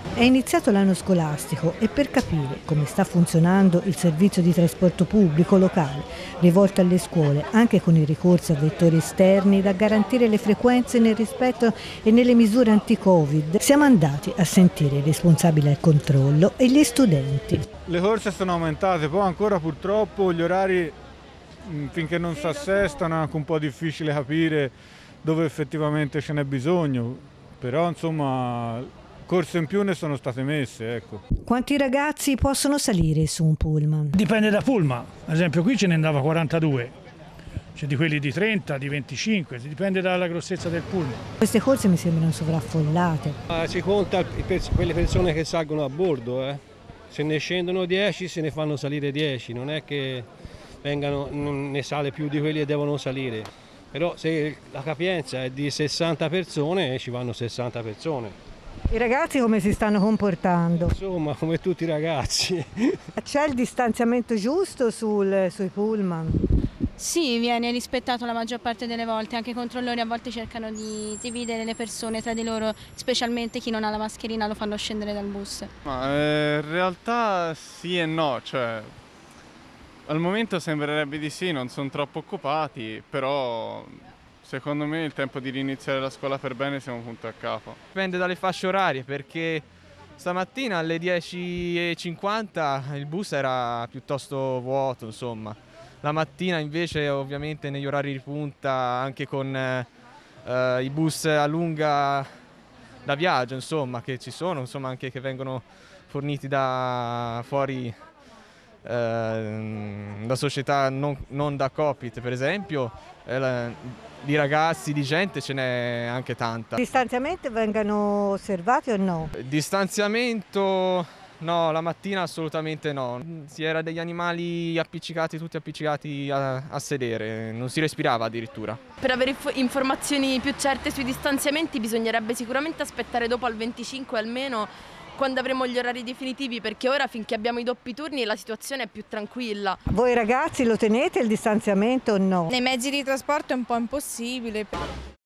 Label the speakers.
Speaker 1: È iniziato l'anno scolastico e per capire come sta funzionando il servizio di trasporto pubblico locale, rivolto alle scuole, anche con il ricorso a vettori esterni da garantire le frequenze nel rispetto e nelle misure anti-Covid, siamo andati a sentire i responsabili al controllo e gli studenti.
Speaker 2: Le corse sono aumentate, poi ancora purtroppo gli orari, finché non si assestano, è anche un po' difficile capire dove effettivamente ce n'è bisogno, però insomma corse in più ne sono state messe, ecco.
Speaker 1: Quanti ragazzi possono salire su un pullman?
Speaker 3: Dipende da pullman, ad esempio qui ce ne andava 42, c'è di quelli di 30, di 25, dipende dalla grossezza del pullman.
Speaker 1: Queste corse mi sembrano sovraffollate.
Speaker 4: Si conta quelle persone che salgono a bordo, se ne scendono 10 se ne fanno salire 10, non è che ne sale più di quelli che devono salire, però se la capienza è di 60 persone ci vanno 60 persone.
Speaker 1: I ragazzi come si stanno comportando?
Speaker 4: Insomma, come tutti i ragazzi.
Speaker 1: C'è il distanziamento giusto sui pullman?
Speaker 5: Sì, viene rispettato la maggior parte delle volte, anche i controllori a volte cercano di dividere le persone tra di loro, specialmente chi non ha la mascherina lo fanno scendere dal bus.
Speaker 6: In realtà sì e no, cioè al momento sembrerebbe di sì, non sono troppo occupati, però secondo me il tempo di riniziare la scuola per bene siamo punto a capo.
Speaker 7: Dipende dalle fasce orarie, perché stamattina alle 10:50 il bus era piuttosto vuoto, insomma. La mattina invece ovviamente negli orari di punta, anche con i bus a lunga da viaggio, insomma, che ci sono, insomma, anche che vengono forniti da fuori da società non da Coopit, per esempio, di ragazzi, di gente ce n'è anche tanta.
Speaker 1: I distanziamenti vengono osservati o no?
Speaker 7: Distanziamento no, la mattina assolutamente no. Si era degli animali appiccicati, tutti appiccicati a sedere, non si respirava addirittura.
Speaker 8: Per avere informazioni più certe sui distanziamenti bisognerebbe sicuramente aspettare dopo al 25 almeno, quando avremo gli orari definitivi, perché ora finché abbiamo i doppi turni la situazione è più tranquilla.
Speaker 1: Voi ragazzi lo tenete il distanziamento o no?
Speaker 9: Nei mezzi di trasporto è un po' impossibile.